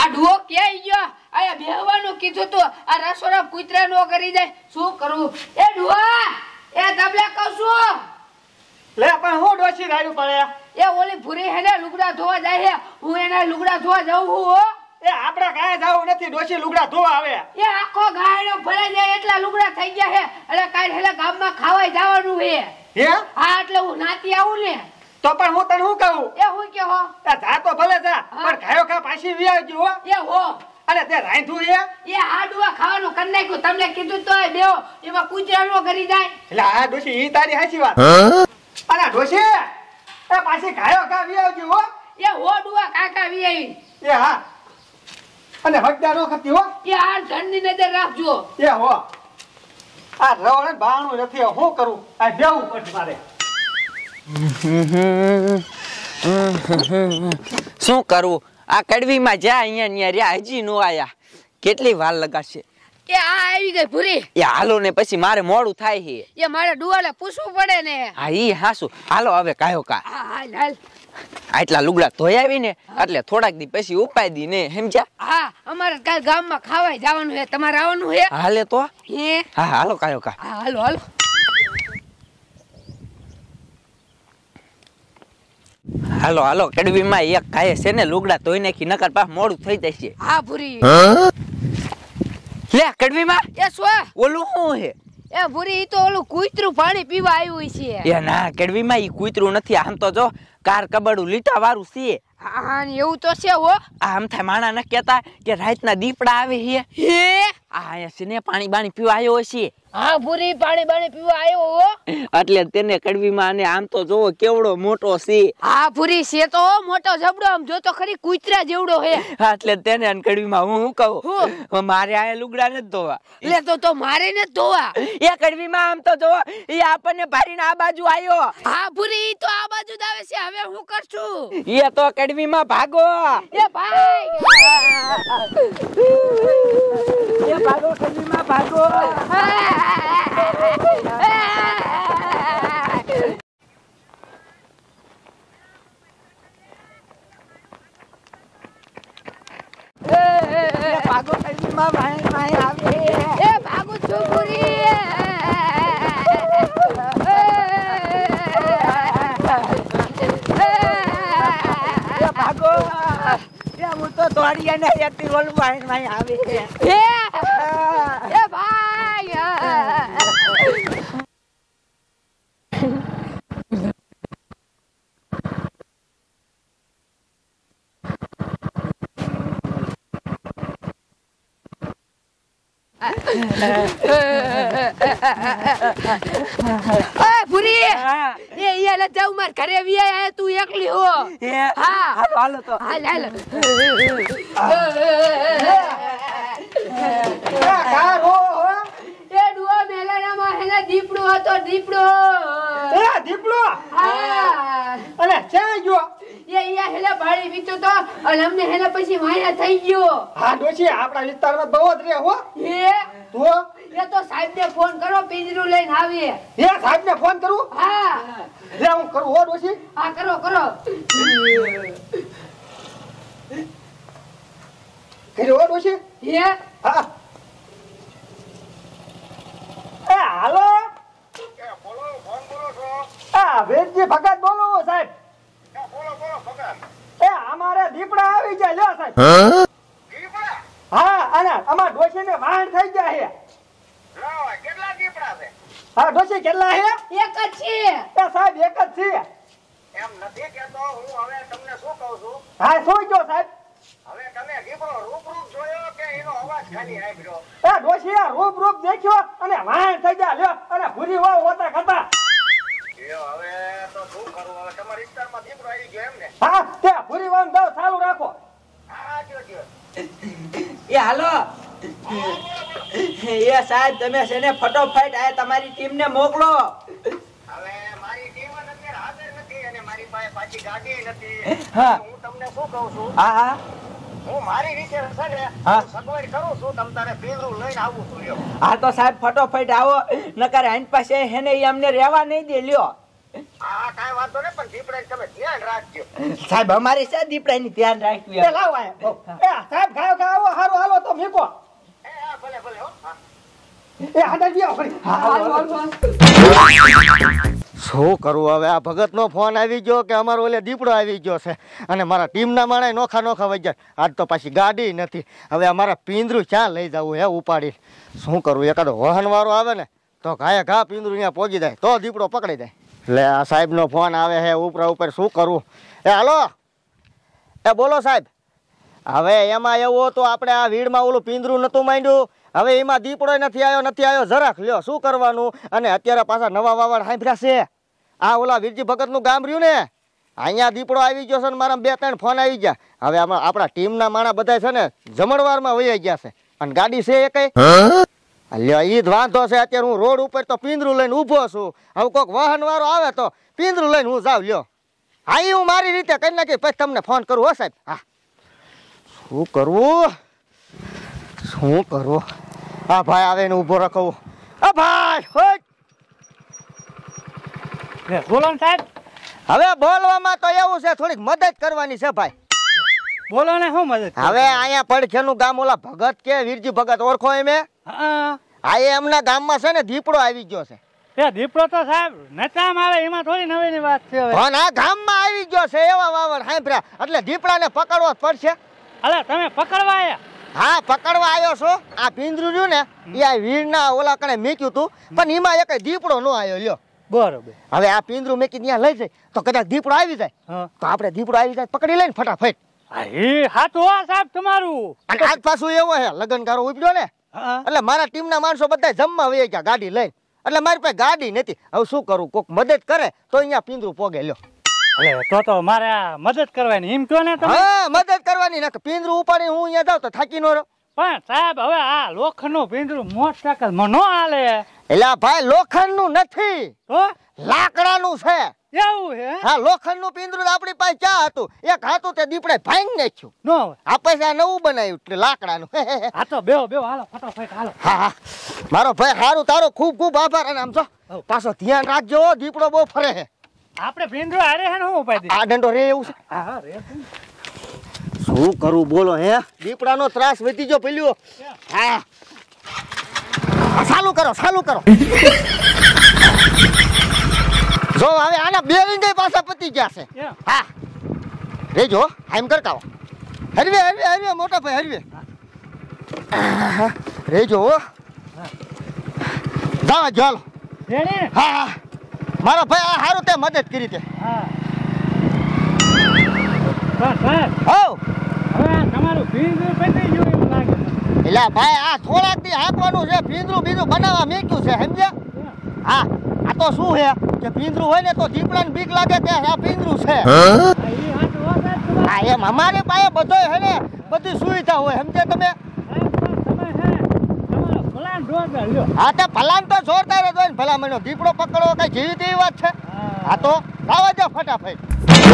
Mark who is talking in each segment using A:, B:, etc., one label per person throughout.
A: આ ડુઓ ક્યાં ગયો? આયા બેહવાનું કીધું તો આ રસોડા કૂતરા નો કરી જાય. શું કરું? એ ડુઆ, એ તબલા કહું છું.
B: લે પણ હું ડોશી રાડ્યું પડે.
A: એ ઓલી ભૂરી હેને લુગડા ધોવા જાય છે. હું એના લુગડા ધોવા જાઉં હું હો.
B: એ આપણે કાંઈ જાવું નથી, ડોશી લુગડા ધોવા આવે.
A: એ આખો ગાયડો ભરાઈ જાય એટલા લુગડા થઈ ગયા છે. એટલે કાલ હેલે ગામમાં ખાવાય જવાનું છે.
B: હે?
A: હા એટલે હું નાતી આવું ને.
B: તો પણ હું તને શું કહું?
A: એ હું કે હો?
B: એ જા તો ભલે જા, પણ ખાયો ખા પાછી વી આવજો હો.
A: એ હો.
B: અરે તે રાંધું એ?
A: એ હાડુઆ ખાવાનું કરી નાખ્યું. તમને કીધું તોય બેહો એમાં કૂતરા નો કરી જાય.
B: એટલે આ ડોશી ઈ તારી હાચી વાત. અરે ડોશી, એ પાછી ખાયો ખા વી આવજો હો.
A: એ હો ડુઆ કાકા વી આવી.
B: એ હા. અને હકદાર નો ખતી હો.
A: એ આ ધનની નજર રાખજો.
B: એ હો. આ રવણ બાણું નથી, હું કરું? આ બેવું પડશે મારે.
C: શું કરું? આ કડવીમાં જા અહીંયા રહ્યા હજી નો આયા. કેટલી વાર લગાડશે?
A: એ આ આવી ગઈ ભૂરી.
C: એ હાલો ને પછી મારે મોડું થાય છે.
A: એ મારે ડુઆને પૂછવું પડે ને.
C: હા ઈ હાસુ. હાલો હવે કાયો કા.
A: હા હાલ હાલ.
C: આટલા લુગડા ધોઈ આવી ને એટલે થોડાક દી પછી ઉપાય દી ને સમજ્યા?
A: હા અમારે કાલ ગામમાં ખાવાય જવાનું છે. તમારે આવવાનું છે?
C: હાલે તો.
A: હે?
C: હા હાલો કાયો કા.
A: હા હાલો હાલો.
C: હાલો હાલો કડવીમાં એક ખાય છે ને લુગડા ધોઈ નાખી નકર પાછ મોડું થઈ જશે.
A: હા ભૂરી.
C: લે કડવીમાં
A: એ શું?
C: ઓલું શું હે?
A: એ ભૂરી ઈ તો ઓલું કૂતરું પાણી પીવા આવ્યું છે.
C: એ ના કડવીમાં ઈ કૂતરું નથી, આમ તો જો કાર કબડું લીટા વાળું છે.
A: હા એવું તો છે હો.
C: આમ થાય માણા ન કહેતા કે રાતના દીપડા આવે છે.
A: હે?
C: આ અહીંયા સિને પાણી બાણી પીવા આવ્યો હશે.
A: હા ભૂરી પાણી બાણી પીવા આવ્યો હો.
C: એટલે તેને કડવીમાં અને આમ તો જોવો કેવડો મોટો છે.
A: હા ભૂરી છે તો મોટો જબડો, આમ જો તો ખરી કૂતરા જેવડો હે.
C: એટલે તેને અને કડવીમાં હું કહું મારે આ લુગડા નથી ધોવા.
A: લે તો મારે ને ધોવા.
C: એ કડવીમાં આમ તો જોવો એ આપણને ભારીને આ બાજુ આવ્યો.
A: હા ભૂરી ઈ તો આ બાજુ જ આવે છે. હવે હું કરશું?
C: એ તો કડવીમાં ભાગો.
A: એ ભાઈ
C: એ ભાગો કડવીમાં ભાગો. ભાગો કડવીમાં ભાઈ આવે.
A: એ ભાગું છું ભૂરી.
C: ભાગો. હું તો દોડી અને રેતી રોલું ભાઈ આવે.
A: એ ભાઈ ભૂરી એ યાર જાવ માર ઘરે વી આયા તું એકલી હો. હા
C: હાલો તો
A: હાલ હાલ.
B: કાર હો હો.
A: એ ડુઆ મેલાનામાં હેને દીપડો હતો. દીપડો.
B: એ દીપડો.
A: હા
B: અને ક્યાં ગયો?
A: એ યા હેલે ભાડી વીતો તો અને અમને હેલે પછી માયા થઈ ગયો.
B: હા ડોશી આપણા વિસ્તારમાં બહુ જ રે હો.
A: એ
B: તો
A: એ તો સાહેબને ફોન કરો, પિંજરું લઈને આવે.
B: એ સાહેબને ફોન કરું?
A: હા
B: લે હું કરું હો ડોશી.
A: હા કરો કરો.
B: કર્યો હો ડોશી.
A: એ
B: હા. એ હાલો. હા વેદજી ભગત બોલો સાહેબ. એ અમારે દીપડા આવી જાય લ્યો સાહેબ. હા અને અમાર ડોશીને વાહન થઈ ગયા છે.
D: કેટલા દીપડા છે?
B: હા ડોશી કેટલા છે?
A: એક જ છે.
B: એ સાહેબ એક જ છે.
D: એમ નથી કેતો હું. હવે તમને શું કહું છું?
B: હા શું ગયો સાહેબ?
D: હવે તમે દીપડો રૂપ જોયો કે એનો અવાજ ખાલી આવ્યો?
B: એ ડોશી રૂપ દેખ્યો અને વાહન થઈ ગયા લ્યો અને ભૂરી વાવ હોતા ખાતા.
D: હવે તો શું કરું? હવે તમારા વિસ્તારમાં દીપડો આવી ગયો એમ ને?
B: હા તે ભૂરી વાવ દો ચાલુ રાખો.
D: હા જો
C: એ હાલો. એ સાહેબ તમે છે ને ફટોફટ આ તમારી ટીમને મોકલો.
D: હવે મારી ટીમ અત્યારે હાજર નથી અને મારી પાસે પાછી ગાડી નથી.
C: હા.
D: હું તમને શું કહું છું?
C: હા હા
D: હું મારી રીતે છે ને
C: હા.
D: સગવડ કરું છું. તમ તારે પીંજરું લઈને આવું છું લ્યો.
C: હા તો સાહેબ ફટોફટ આવો નકર આઈન પાસે હેને ઈ અમને રહેવા નહીં દે લ્યો.
D: હા કાંઈ વાંધો નહીં પણ દીપડાને તમે ધ્યાન રાખજો.
C: સાહેબ અમારી છે દીપડાની ધ્યાન રાખવું
B: એ લાવો આયા. સાહેબ ગાયો ગાયો હારું હાલો તો મીકો.
D: હા ભલે ભલે હો. હા.
B: એ હાડર દિયો ફરી.
E: શું કરું હવે? આ ભગતનો ફોન આવી ગયો કે અમારો ઓલે દીપડો આવી ગયો છે અને મારા ટીમના માણસ નોખા નોખા વજ્યા. આજ તો પાછી ગાડી નથી. હવે અમારા પિંજરું ક્યાં લઈ જવું હે ઉપાડી? શું કરું? એકાદો વાહનવાળો આવે ને તો ઘાયા ઘા પિંજરું ત્યાં પહોંચી જાય તો દીપડો પકડી જાય. એટલે આ સાહેબનો ફોન આવે છે ઉપરા ઉપર. શું કરું? એ હાલો, એ બોલો સાહેબ. હવે એમાં એવું હતું આપણે આ વીડમાં ઓલું પિંજરું નહોતું માંડ્યું. હવે એમાં દીપડો નથી આવ્યો જરાક લ્યો શું કરવાનું? અને અત્યારે પાછા નવા વાવડ સાંભળ્યા છે. આ ઓલા વીરજી ભગતનું ગામ રહ્યું ને, અહીંયા દીપડો આવી ગયો છે ને મારા 2-3 ફોન આવી ગયા. હવે આમાં આપણા ટીમના માણસ બધા છે ને જમણવારમાં વહી ગયા છે અને ગાડી છે એ કઈ લ્યો ઈ જ વાંધો છે. અત્યારે હું રોડ ઉપર તો પિંજરું લઈને ઊભો છું. હવે કોઈક વાહન વાળો આવે તો પિંજરું લઈને હું જાઉં. લ્યો હા એ હું મારી રીતે કરી નાખી પછી તમને ફોન કરું હો સાહેબ. હા શું કરવું? શું કરવું? આ ભાઈ આવે ને ઊભો રખવું. આ ભાઈ હોય
B: બોલો ને સાહેબ.
E: હવે બોલવામાં તો એવું છે થોડીક મદદ કરવાની છે ભાઈ.
B: બોલો ને શું મદદ?
E: હવે અહીંયા પડખેનું ગામ ઓલા ભગત કે વીરજી ભગત ઓળખો એમ?
B: હા
E: આ એમના ગામમાં છે ને દીપડો આવી ગયો છે.
B: એ દીપડો તો સાહેબ નચામ આવે એમાં થોડી નવીની વાત છે. હવે
E: પણ આ ગામમાં આવી ગયો છે એવા વાવડ સાંભળ્યા એટલે દીપડાને પકડવો જ પડશે.
B: અલે તમે પકડવા આયા?
E: હા પકડવા આવ્યો છો. આ પિંજરું રહ્યું ને એ આ વીરના ઓલા કણે મેક્યું તું પણ એમાં એક દીપડો ન આવ્યો. લ્યો
B: બરોબર.
E: હવે આ પિંજરું મેકી ત્યાં લઈ જાય તો કદાચ દીપડો આવી જાય તો આપણે દીપડો આવી જાય પકડી લઈને ફટાફટ.
B: એ હાચું હો સાહેબ તમારું.
E: અને આજ પાછું એવો હે લગનકારો ઉપડ્યો ને એટલે મારા ટીમના માણસો બધા જમવા વહી ગયા ગાડી લઈને. એટલે મારી પાસે ગાડી નથી. હવે શું કરું? કોક મદદ કરે તો અહીંયા પિંજરું પોગે. લ્યો
B: તો મારે આ મદદ કરવાની એમ કહો ને તમે.
E: હા મદદ કરવાની ને પિંજરું ઉપાડી હું અહીંયા જાઉં તો થાકી નો રહો.
B: પણ સાહેબ હવે આ લોખંડનું પિંજરું મોટરસાયકલ માં નો હાલે.
E: એટલે ભાઈ લોખંડનું નથી,
B: તો
E: લાકડાનું છે.
B: એવું હે?
E: હા લોખંડનું પિંજરું આપણી પાસે ક્યાં હતું? એક હતું તે દીપડે ભાંગી નાખ્યું.
B: નો હોય.
E: આ પછી આ નવું બનાવ્યું એટલે લાકડાનું.
B: આ તો બેહો હાલો ફટાફટ હાલો.
E: હા હા મારો ભાઈ સારું તારો ખૂબ ખૂબ આભાર. અને આમ જો પાછો ધ્યાન રાખજો દીપડો બહુ ફરે છે.
B: આપણે પિંજરું હારે હે ને હું ઉપાય
E: આ દંડો રે એવું છે.
B: હા રે.
E: શું કરું બોલો? હે દીપડાનો ત્રાસ વધી ગયો પેલ્યો. હા ચાલુ કરો જો હવે આના બેરિંગ પાછા પતી ગયા છે. હા રેજો આમ કરકાવો. હરવે મોટા ભાઈ હરવે રેજો જાવા ચાલો.
B: રેડી?
E: હા મારો ભાઈ આ હારું તે મદદ કરી તે.
B: હા સાહેબ
E: હો
B: હવે તમારું પિંજરું પતી ગયું એવું લાગે.
E: એટલે ભાઈ આ થોડાક દી હાંકવાનું છે. પિંજરું બીજું બનાવવા મેક્યું છે સમજ્યા? હા આ તો શું છે કે પિંજરું હોય ને તો દીપડાને બીક લાગે કે આ પિંજરું છે. હા એમ અમારે પાસે બધોય હે ને બધી સુવિધા હોય સમજ્યા તમે? હા તો ભલાન તો જોરદાર જ હોય ને. ભલા મને દીપડો પકડવો કઈ જેવી તેવી વાત છે? હા તો લાવા જાવ ફટાફટ.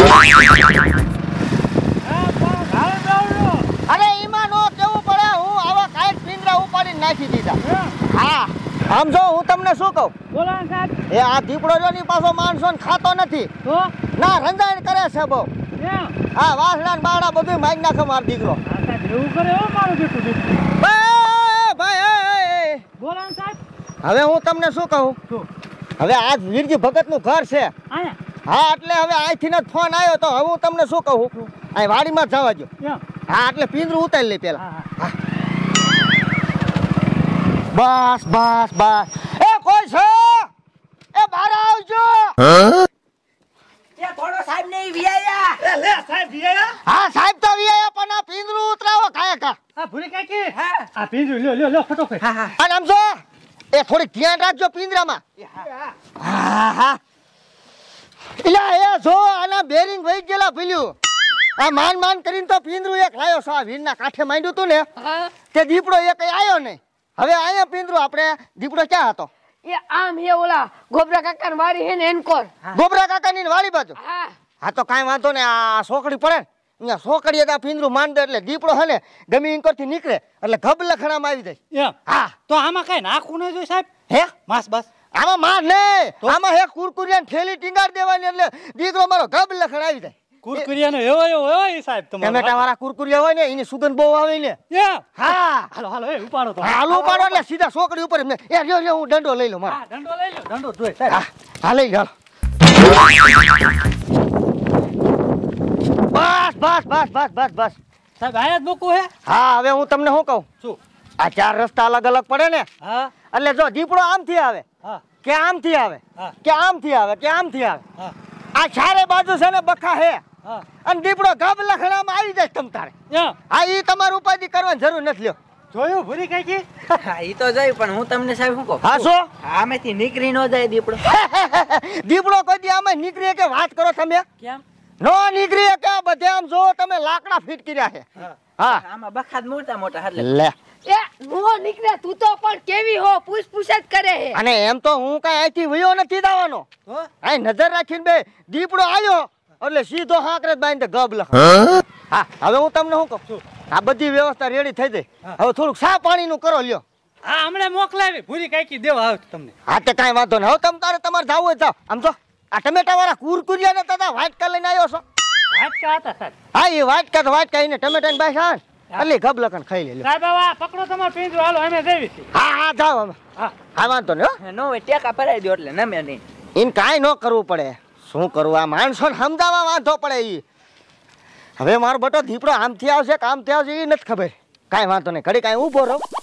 E: અરે એમાં નો કેવું પડે. હું આવા કાંઈ પિંજરા ઉપાડીને નાખી દીધા. હા આમ જો હું તમને શું કહું?
B: બોલો સાહેબ.
E: એ આ દીપડો જો ની પાછો માણસો ને ખાતો નથી.
B: તો
E: ના રંજાણ કરે છે બહુ. હા વાસણા ને બારણા બધું મારી નાખે મારો દીકરો.
B: એવું કરે હો મારું બેટું.
E: ભાઈ
B: બોલો સાહેબ.
E: હવે હું તમને શું કહું? હવે આ વીરજી ભગત નું ઘર છે. હા એટલે હવે અહીંથી જ ફોન આવ્યો તો હવે હું તમને શું કહું? અહીં વાડીમાં જવા દો. હા એટલે પિંજરું ઉતારી લઈ પેલા. બસ એ કોઈ છે? એ બહાર આવજો.
C: એ થોડો સાહેબ ને વિયાયા.
B: લે સાહેબ વિયાયા?
E: હા સાહેબ તો વિયાયા પણ આ પિંજરું ઉતરાવો કાયા.
B: આ ભૂરી કાકી. હા આ પિંજરું લ્યો ફટાફટ.
C: હા
E: અને આમ જો એ થોડીક ધ્યાન રાખજો પિંજરામાં. હા એલા એ જો આના બેરિંગ વહી ગયેલા ભીલ્યું. આ માન કરીને તો પિંજરું એક લાયો છો. આ વીરના કાંઠે માંડ્યું તું ને તે દીપડો એક આવ્યો નહીં. હવે અહીંયા પિંજરું આપણે દીપડો ક્યાં હતો?
A: એ આમ હે ઓલા ગોબરા કાકા ની વાડી હે ને એનકોર.
E: ગોબરા કાકાની વાડી બાજુ.
A: હા
E: હા તો કાંઈ વાંધો ને. આ સોકડી પડે ને અહીંયા સોકડીએ તો આ પિંજરું માંડે એટલે દીપડો હે ને ગમે ઇન્કોરથી નીકળે એટલે ગબ લખણામાં આવી જાય.
B: એમ?
E: હા
B: તો આમાં કઈ નાખવું ન જોઈએ સાહેબ?
E: હે
B: બસ
E: આમાં માર નહીં, આમાં હે કુરકુરિયાની થેલી ટીંગાડ દેવાની એટલે દીકરો મારો ગબ લખણ આવી જાય.
B: કુરકુરિયાનો એવો હોય સાહેબ તમારો.
E: ટમેટા વાળા કુરકુરિયા હોય ને એની સુગંધ બહુ આવે ને.
B: યા
E: હા
B: હાલો હાલો એ ઉપાડો તો.
E: હાલો પાડો એટલે સીધા છોકરી ઉપર એમને. એ રહ્યો હું દંડો લઈ લઉં મારો.
B: હા દંડો લઈ લો દંડો જોઈ સાહેબ.
E: હા લઈ જાઓ. બસ.
B: સાહેબ આયા જ મૂકવું હે.
E: હા હવે હું તમને શું કહું,
B: શું?
E: આ 4 રસ્તા અલગ અલગ પડે ને
B: હા
E: એટલે જો દીપડો આમથી આવે
B: હા
E: કે આમથી આવે
B: હા
E: કે આમથી આવે કે આમથી આવે,
B: હા
E: આ ચારે બાજુ છે ને બખા હે
B: હા
E: અને દીપડો ગબ લખણામાં આવી જાય તમ તારે.
B: યા
E: હા ઈ તમારે ઉપાધિ કરવાની જરૂર નથી લ્યો.
B: જોયું ભૂરી કાકી?
C: હા ઈ તો જોયું પણ હું તમને સાહેબ શું કહું?
E: હા શું
C: આમેથી નીકળી ન જાય દીપડો.
E: દીપડો કોઈ દી આમાં નીકળી કે વાત કરો તમે?
B: કેમ?
E: નો નીકળી કે બધે આમ જો તમે લાકડા ફીટ કર્યા છે. હા
C: આમાં બખાત મોટા મોટા એટલે
E: લે
A: એ નો નીકળે તું તો પણ કેવી હો પૂછ જ કરે હે.
E: અને એમ તો હું કઈ અહીંથી વયો નથી દાવાનો.
B: તો
E: અહીં નજર રાખીને બે દીપડો આવ્યો એટલે સીધો હાકરે બાંધીને ગબ લખ. હા હવે હું તમને શું કહું, આ બધી વ્યવસ્થા રેડી થઈ ગઈ. હવે થોડુંક સા પાણીનું કરો લ્યો.
B: હા હમણાં મોકલાવી ભૂરી કાકી દેવા આવે તમને.
E: હા તે કાંઈ વાંધો નહીં. હવે તમ તમારે જાવું હોય જાવ. આમ તો આ ટમેટા વાળા કુરકુરિયા ને હતા વાટકા લઈને આવ્યો છો.
B: વાટકા હતા સાહેબ.
E: હા એ વાટકા એને ટમેટા ની બાય એટલે ગબ લખન ખાઈ લે લ્યો.
B: સાહેબ હવે પકડો તમારો પિંજરો હાલો અમે જઈએ છીએ.
E: હા જાવ અમે. હા વાંધો નહીં.
C: નો હોય ટેકા ભરાઈ દો એટલે નમે નહીં.
E: એને કાંઈ ન કરવું પડે. શું કરવું, આ માણસોને સમજાવવા વાંધો પડે ઈ. હવે મારો બટો દીપડો આમથી આવશે કે આમથી આવશે એ નથી ખબર. કાંઈ વાંધો નહીં, ઘડી કાંઈ ઊભો રહો.